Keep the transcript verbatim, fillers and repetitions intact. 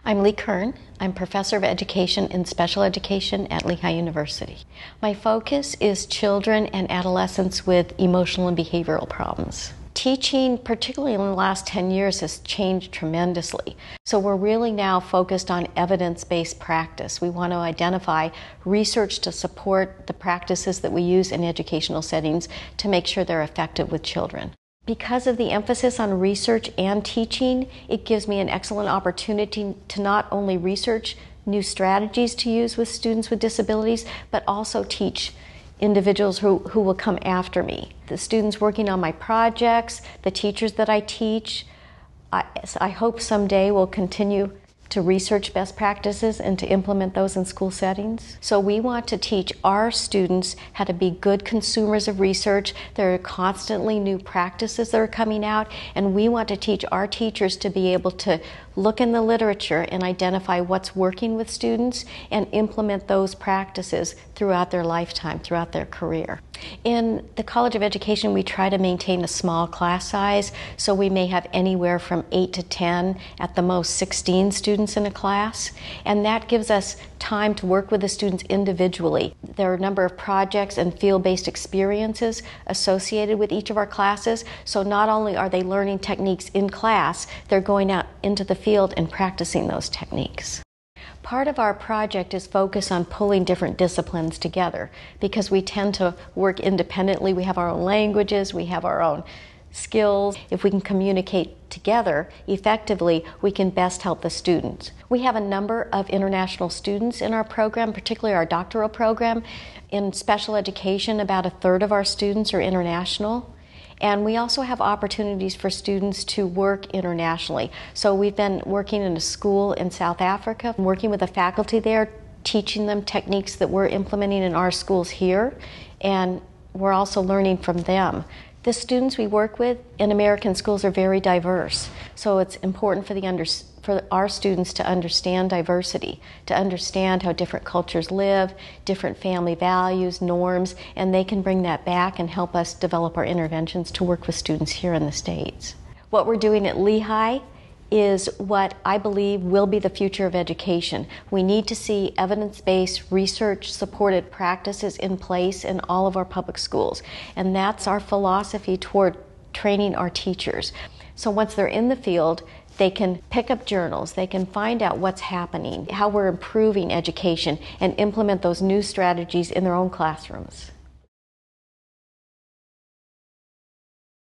I'm Lee Kern. I'm Professor of Education in Special Education at Lehigh University. My focus is children and adolescents with emotional and behavioral problems. Teaching, particularly in the last ten years, has changed tremendously. So we're really now focused on evidence-based practice. We want to identify research to support the practices that we use in educational settings to make sure they're effective with children. Because of the emphasis on research and teaching, it gives me an excellent opportunity to not only research new strategies to use with students with disabilities, but also teach individuals who, who will come after me. The students working on my projects, the teachers that I teach, I, I hope someday will continue to research best practices and to implement those in school settings. So we want to teach our students how to be good consumers of research. There are constantly new practices that are coming out, and we want to teach our teachers to be able to look in the literature and identify what's working with students and implement those practices throughout their lifetime, throughout their career. In the College of Education, we try to maintain a small class size, so we may have anywhere from eight to ten, at the most sixteen students in a class, and that gives us time to work with the students individually. There are a number of projects and field-based experiences associated with each of our classes, so not only are they learning techniques in class, they're going out into the field and practicing those techniques. Part of our project is focused on pulling different disciplines together because we tend to work independently. We have our own languages, we have our own skills. If we can communicate together effectively, we can best help the students. We have a number of international students in our program, particularly our doctoral program. In special education, about a third of our students are international. And we also have opportunities for students to work internationally. So we've been working in a school in South Africa, working with the faculty there, teaching them techniques that we're implementing in our schools here, and we're also learning from them. The students we work with in American schools are very diverse, so it's important for the under, for our students to understand diversity, to understand how different cultures live, different family values, norms, and they can bring that back and help us develop our interventions to work with students here in the States. What we're doing at Lehigh is what I believe will be the future of education. We need to see evidence-based, research-supported practices in place in all of our public schools. And that's our philosophy toward training our teachers. So once they're in the field, they can pick up journals, they can find out what's happening, how we're improving education, and implement those new strategies in their own classrooms.